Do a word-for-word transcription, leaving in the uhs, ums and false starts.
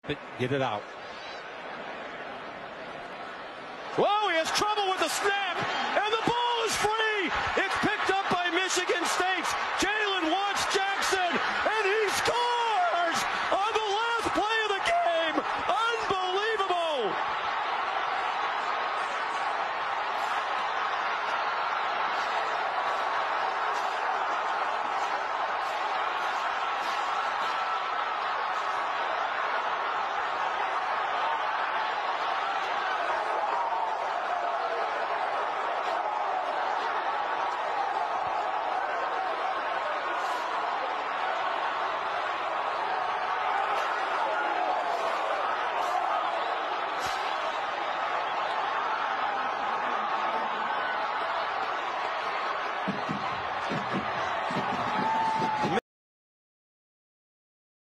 Get it out. Whoa, he has trouble with the snap, and the ball is free. It's picked up by Michigan State.